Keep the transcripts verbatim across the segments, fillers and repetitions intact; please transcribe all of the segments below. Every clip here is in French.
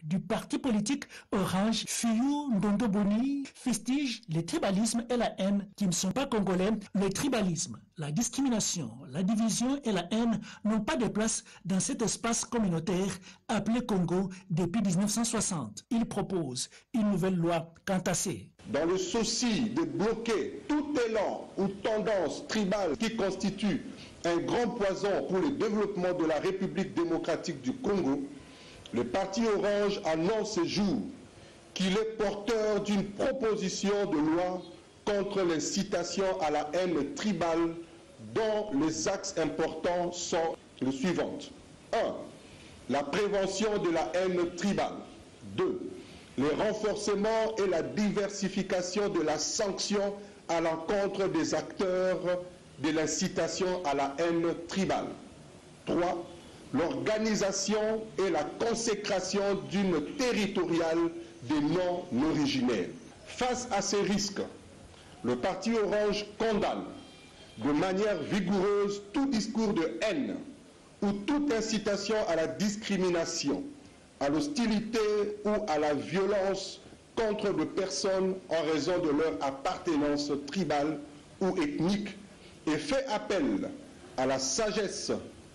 du parti politique Orange, Fiyou Ndondoboni, fustige le tribalisme et la haine qui ne sont pas congolais. Le tribalisme, la discrimination, la division et la haine n'ont pas de place dans cet espace communautaire appelé Congo depuis mille neuf cent soixante. Il propose une nouvelle loi Kantassé. Dans le souci de bloquer tout élan ou tendance tribale qui constitue un grand poison pour le développement de la République démocratique du Congo, le parti Orange annonce ce jour qu'il est porteur d'une proposition de loi contre l'incitation à la haine tribale dont les axes importants sont les suivants. un. La prévention de la haine tribale. deux. Le renforcement et la diversification de la sanction à l'encontre des acteurs de l'incitation à la haine tribale. trois. L'organisation et la consécration d'une territoriale des non-originaires. Face à ces risques, le parti Orange condamne de manière vigoureuse tout discours de haine ou toute incitation à la discrimination, à l'hostilité ou à la violence contre des personnes en raison de leur appartenance tribale ou ethnique et fait appel à la sagesse,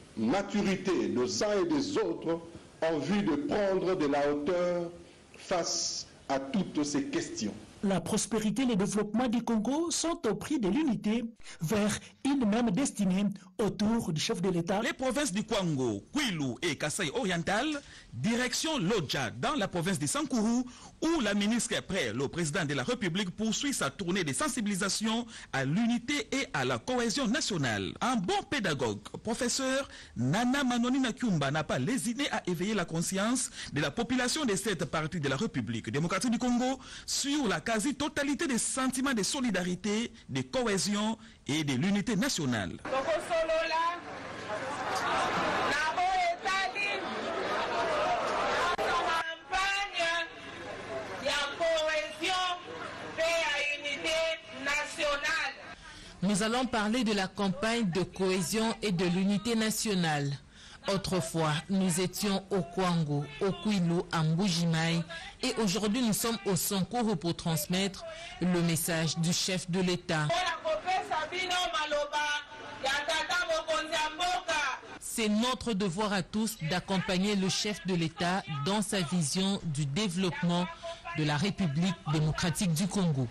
maturité des uns et des autres en vue de prendre de la hauteur face à toutes ces questions. La prospérité et le développement du Congo sont au prix de l'unité vers une même destinée autour du chef de l'État. Les provinces du Kwango, Kwilu et Kasaï oriental, direction Lodja dans la province de Sankourou, où la ministre est prête, le président de la République poursuit sa tournée de sensibilisation à l'unité et à la cohésion nationale. Un bon pédagogue, professeur Nana Manoni Nakumba n'a pas lésiné à éveiller la conscience de la population de cette partie de la République démocratique du Congo sur la quasi-totalité des sentiments de solidarité, de cohésion et de l'unité nationale. Nous allons parler de la campagne de cohésion et de l'unité nationale. Autrefois, nous étions au Kwango, au Kwilu, à Mbujimai, et aujourd'hui nous sommes au Sankourou pour transmettre le message du chef de l'État. C'est notre devoir à tous d'accompagner le chef de l'État dans sa vision du développement de la République démocratique du Congo.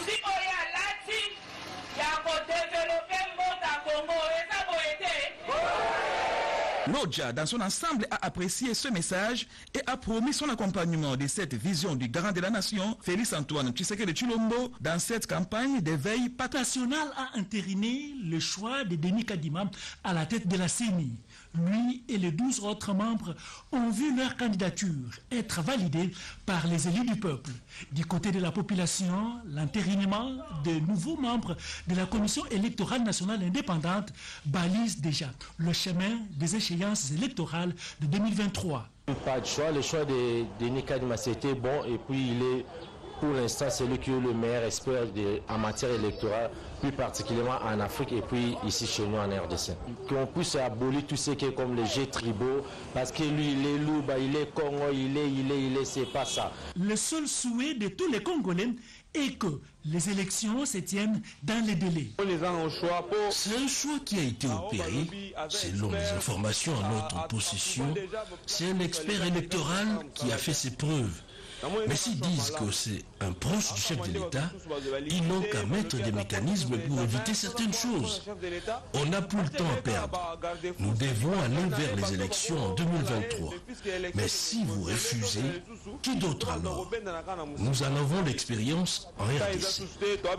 Lodja, dans son ensemble, a apprécié ce message et a promis son accompagnement de cette vision du garant de la nation, Félix Antoine Tshisekedi Tshilombo, dans cette campagne d'éveil national a entériné le choix de Denis Kadima à la tête de la C E N I. Lui et les douze autres membres ont vu leur candidature être validée par les élus du peuple. Du côté de la population, l'entérinement de nouveaux membres de la Commission électorale nationale indépendante balise déjà le chemin des échéances électorales de deux mille vingt-trois. Pas de choix, le choix de Denis Kadima c'était bon et puis il est pour l'instant celui qui est le meilleur expert de, en matière électorale, plus particulièrement en Afrique et puis ici chez nous en R D C. Qu'on puisse abolir tout ce qui est comme les jeux tribaux, parce que lui il est Louba, il est Congo, il est, il est, il est, c'est pas ça. Le seul souhait de tous les Congolais est que les élections se tiennent dans les délais. C'est un choix qui a été opéré, selon les informations à notre possession. C'est un expert électoral qui a fait ses preuves. Mais s'ils disent que c'est un proche du chef de l'État, ils n'ont qu'à mettre des mécanismes pour éviter certaines choses. On n'a plus le temps à perdre. Nous devons aller vers les élections en deux mille vingt-trois. Mais si vous refusez, qui d'autre alors? Nous en avons l'expérience en R D C.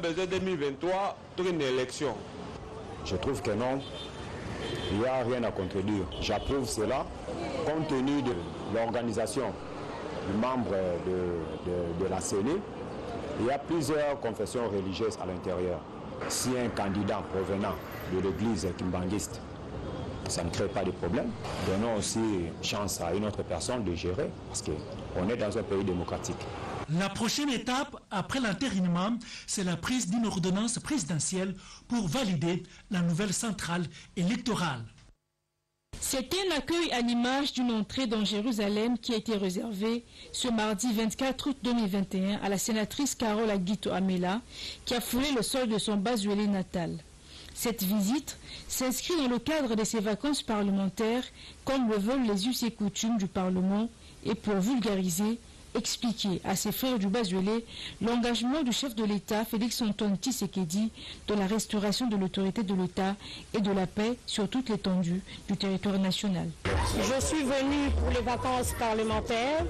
Je trouve que non, il n'y a rien à contredire. J'approuve cela compte tenu de l'organisation du membre de, de, de la C E N I. Il y a plusieurs confessions religieuses à l'intérieur. Si un candidat provenant de l'église kimbanguiste, ça ne crée pas de problème. Donnons aussi chance à une autre personne de gérer, parce qu'on est dans un pays démocratique. La prochaine étape, après l'entérinement, c'est la prise d'une ordonnance présidentielle pour valider la nouvelle centrale électorale. C'était un accueil à l'image d'une entrée dans Jérusalem qui a été réservée ce mardi vingt-quatre août deux mille vingt et un à la sénatrice Carole Aguito Amela qui a foulé le sol de son Bazuélé natal. Cette visite s'inscrit dans le cadre de ses vacances parlementaires comme le veulent les us et coutumes du Parlement et pour vulgariser, expliquer à ses frères du Bazuélé l'engagement du chef de l'État Félix-Antoine Tshisekedi dans la restauration de l'autorité de l'État et de la paix sur toute l'étendue du territoire national. Je suis venue pour les vacances parlementaires.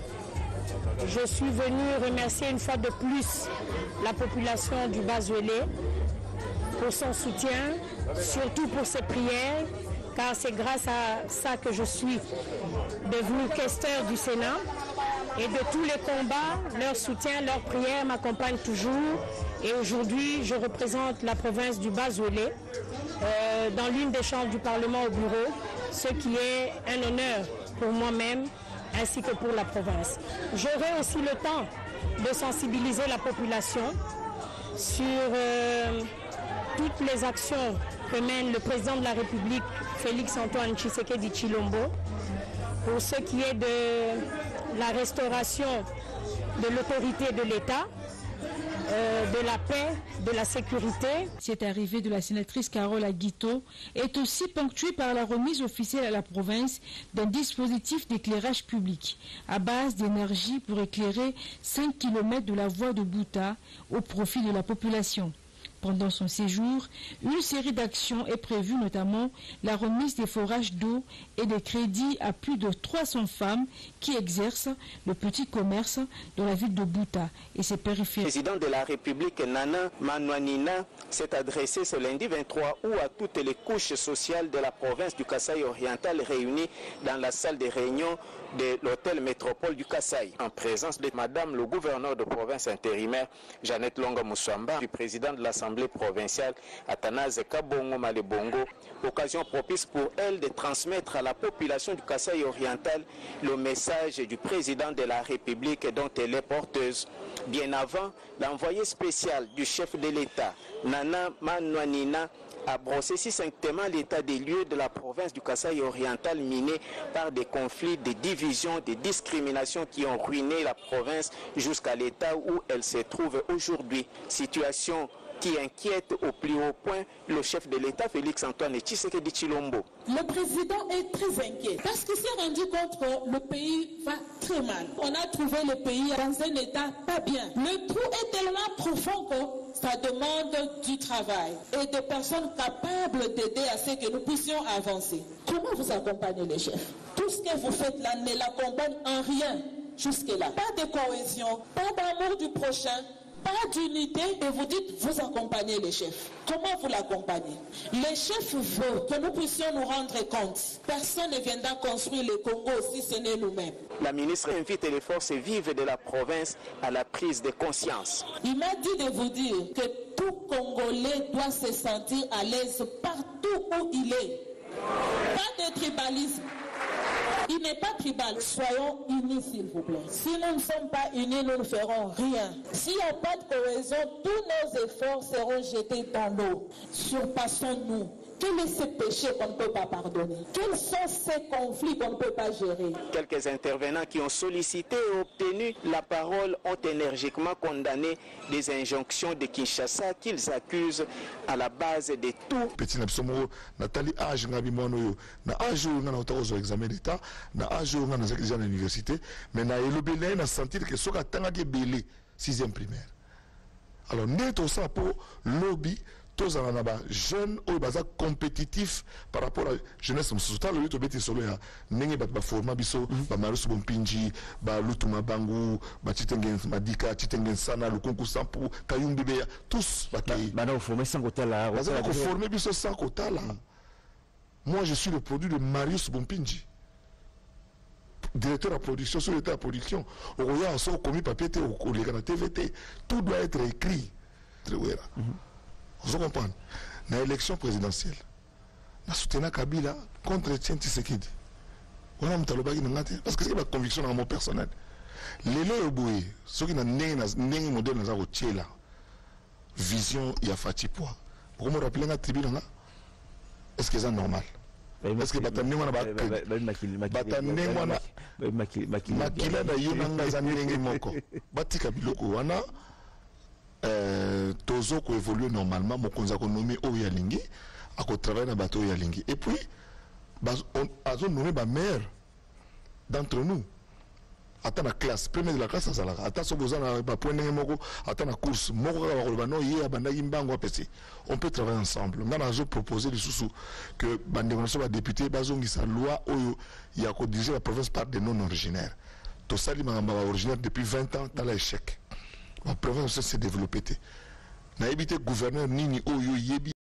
Je suis venue remercier une fois de plus la population du Bazuélé pour son soutien, surtout pour ses prières, car c'est grâce à ça que je suis devenue questeur du Sénat. Et de tous les combats, leur soutien, leur prière m'accompagnent toujours. Et aujourd'hui, je représente la province du Bazuélé euh, dans l'une des chambres du Parlement au bureau, ce qui est un honneur pour moi-même ainsi que pour la province. J'aurai aussi le temps de sensibiliser la population sur euh, toutes les actions que mène le président de la République, Félix-Antoine Tshisekedi Tshilombo, pour ce qui est de la restauration de l'autorité de l'État, euh, de la paix, de la sécurité. Cette arrivée de la sénatrice Carole Aguito est aussi ponctuée par la remise officielle à la province d'un dispositif d'éclairage public à base d'énergie pour éclairer cinq kilomètres de la voie de Bouta au profit de la population. Pendant son séjour, une série d'actions est prévue, notamment la remise des forages d'eau et des crédits à plus de trois cents femmes qui exercent le petit commerce dans la ville de Bouta et ses périphéries. Le président de la République, Nana Manouanina, s'est adressé ce lundi vingt-trois août à toutes les couches sociales de la province du Kasaï oriental réunies dans la salle de réunion de l'hôtel métropole du Kasaï, en présence de Madame le gouverneur de province intérimaire, Jeannette Longa Moussamba, du président de l'Assemblée provinciale, Athanase Kabongo Malebongo, occasion propice pour elle de transmettre à la population du Kasaï oriental le message du président de la République dont elle est porteuse. Bien avant, l'envoyé spécial du chef de l'État, Nana Manouanina, a brossé succinctement l'état des lieux de la province du Kasaï oriental minée par des conflits, des divisions, des discriminations qui ont ruiné la province jusqu'à l'état où elle se trouve aujourd'hui. Situation qui inquiète au plus haut point le chef de l'État, Félix-Antoine Tshisekedi Tshilombo. Le président est très inquiet parce qu'il s'est rendu compte que le pays va très mal. On a trouvé le pays dans un état pas bien. Le trou est tellement profond que ça demande du travail et des personnes capables d'aider à ce que nous puissions avancer. Comment vous accompagnez les chefs? Tout ce que vous faites là ne l'accompagne en rien jusque-là. Pas de cohésion, pas d'amour du prochain, pas d'unité, et vous dites vous accompagnez les chefs. Comment vous l'accompagnez? Les chefs veulent que nous puissions nous rendre compte. Personne ne viendra construire le Congo si ce n'est nous-mêmes. La ministre invite les forces vives de la province à la prise de conscience. Il m'a dit de vous dire que tout Congolais doit se sentir à l'aise partout où il est. Pas de tribalisme. Il n'est pas tribal. Soyons unis, s'il vous plaît. Si nous ne sommes pas unis, nous ne ferons rien. S'il n'y a pas de cohésion, tous nos efforts seront jetés dans l'eau. Surpassons-nous. Quel est ce péché qu'on ne peut pas pardonner? Quels sont ces conflits qu'on ne peut pas gérer? Quelques intervenants qui ont sollicité et obtenu la parole ont énergiquement condamné des injonctions de Kinshasa qu'ils accusent à la base de tout. Petit Napsomo, Nathalie Age, Nabimono, na âge où on a autorisé l'examen d'État, na âge où on a examiné à l'université, mais na elobélé, na sentir que ce qu'on a belé sixième primaire. Alors, net au ça pour lobby. Tous en a jeunes ou baza compétitif par rapport à la jeunesse musulmane. Le lutte solo ya nenge bat ba forma biso ba marusu bompinji ba lutuma bangu ba chitengen madika chitengen sana lukonku sampu kayumbi beya tous ba kay ba na former sans kotala baza ko former biso sans kotala. Moi je suis le produit de Marius Bompinji, directeur à production sur l'état à production. Au roya so commis papier au collègue na T V T, tout doit être écrit. Vous comprenez? Dans l'élection présidentielle, nous soutenons Kabila contre Tshisekedi. Parce que c'est ma conviction dans mon personnel. Les lois, ceux qui ont un modèle dans la vision, il y a Fatipoi. Pour me rappeler la tribune, est-ce que c'est normal? parce que batandenge wana batandenge wana makila na yo nanga eza ndenge moko batika biloko wana tozo ko évoluer normalement mokonzi akonomi oyo yalingi akotravaille na bato oyo yalingi et puis azonomi bameilleur d'entre nous. Attends la classe, première de la classe, ça là. Attends, si vous avez un point de moko, attends la course, moko no yé abanda imbango apesi. On peut travailler ensemble. On a proposé les sous que bande de député bazongi sa loi oyo ya ko diriger la province par des non originaires. Tout ça li mangamba originaire depuis vingt ans dans l'échec. La province s'est développée. Na évité gouverneur nini oyo yebi